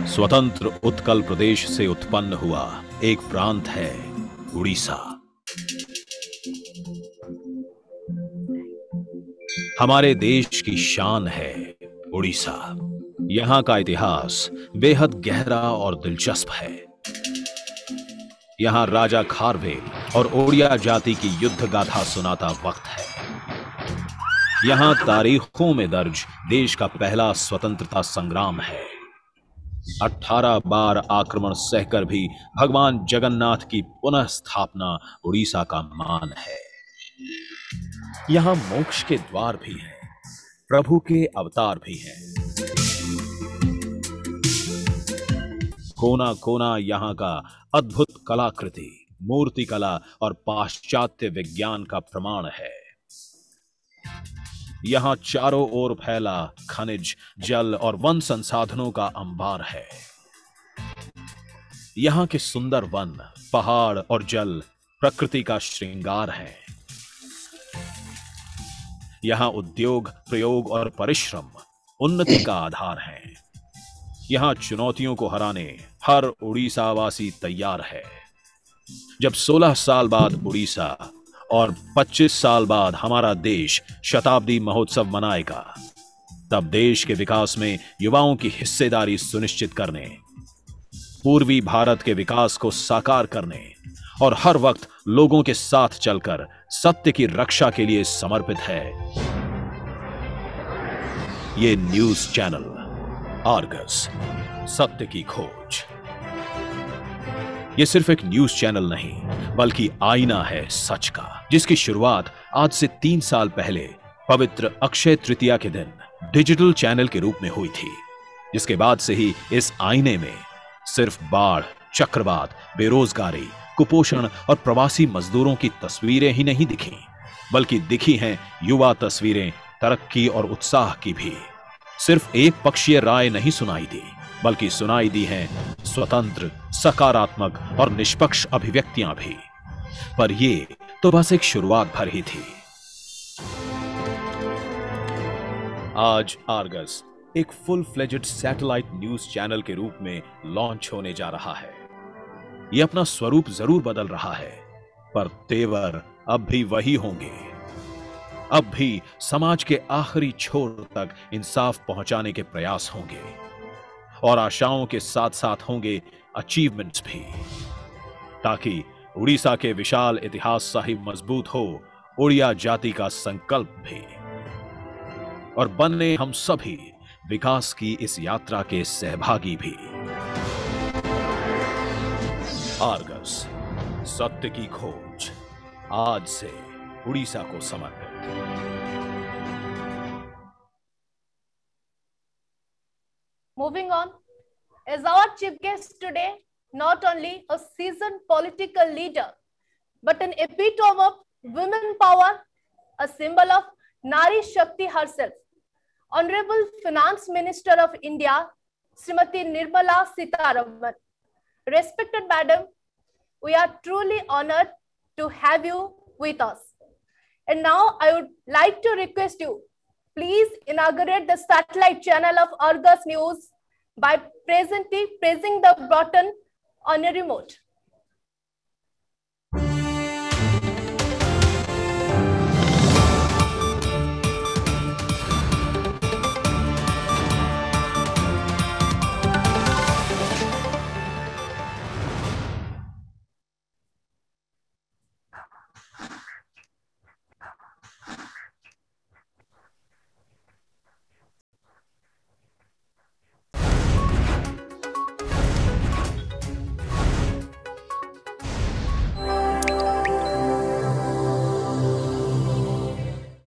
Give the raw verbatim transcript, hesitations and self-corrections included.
स्वतंत्र उत्कल प्रदेश से उत्पन्न हुआ एक प्रांत है उड़ीसा। हमारे देश की शान है उड़ीसा। यहां का इतिहास बेहद गहरा और दिलचस्प है। यहां राजा खारवेल और ओडिया जाति की युद्ध गाथा सुनाता वक्त है। यहां तारीखों में दर्ज देश का पहला स्वतंत्रता संग्राम है। अठारह बार आक्रमण सहकर भी भगवान जगन्नाथ की पुनः स्थापना उड़ीसा का मान है। यहां मोक्ष के द्वार भी हैं, प्रभु के अवतार भी हैं। कोना कोना यहां का अद्भुत कलाकृति, मूर्ति कला और पाश्चात्य विज्ञान का प्रमाण है। यहां चारों ओर फैला खनिज, जल और वन संसाधनों का अंबार है। यहां के सुंदर वन, पहाड़ और जल प्रकृति का श्रृंगार है। यहां उद्योग, प्रयोग और परिश्रम उन्नति का आधार है। यहां चुनौतियों को हराने हर उड़ीसावासी तैयार है। जब सोलह साल बाद उड़ीसा और पच्चीस साल बाद हमारा देश शताब्दी महोत्सव मनाएगा, तब देश के विकास में युवाओं की हिस्सेदारी सुनिश्चित करने, पूर्वी भारत के विकास को साकार करने और हर वक्त लोगों के साथ चलकर सत्य की रक्षा के लिए समर्पित है ये न्यूज चैनल आर्गस, सत्य की खोज। ये सिर्फ एक न्यूज चैनल नहीं, बल्कि आईना है सच का, जिसकी शुरुआत आज से तीन साल पहले पवित्र अक्षय तृतीया के दिन डिजिटल चैनल के रूप में हुई थी। जिसके बाद से ही इस आईने में सिर्फ बाढ़, चक्रवात, बेरोजगारी, कुपोषण और प्रवासी मजदूरों की तस्वीरें ही नहीं दिखी, बल्कि दिखी हैं युवा तस्वीरें तरक्की और उत्साह की भी। सिर्फ एक पक्षीय राय नहीं सुनाई दी, बल्कि सुनाई दी हैं स्वतंत्र, सकारात्मक और निष्पक्ष अभिव्यक्तियां भी। पर ये तो बस एक शुरुआत भर ही थी। आज आर्गस एक full fledged satellite news channel के रूप में लॉन्च होने जा रहा है। यह अपना स्वरूप जरूर बदल रहा है, पर तेवर अब भी वही होंगे। अब भी समाज के आखिरी छोर तक इंसाफ पहुंचाने के प्रयास होंगे और आशाओं के साथ साथ होंगे अचीवमेंट्स भी, ताकि उड़ीसा के विशाल इतिहास साहिब मजबूत हो ओडिया जाति का संकल्प भी, और बने हम सभी विकास की इस यात्रा के सहभागी भी। आर्गस, सत्य की खोज, आज से उड़ीसा को समर्पित। Moving on, as our chief guest today, not only a seasoned political leader, but an epitome of women power, a symbol of Nari Shakti herself, Honorable Finance Minister of India, Srimati Nirmala Sitharaman. Respected Madam, we are truly honored to have you with us. And now I would like to request you, please inaugurate the satellite channel of Argus News by presently pressing the button on your remote.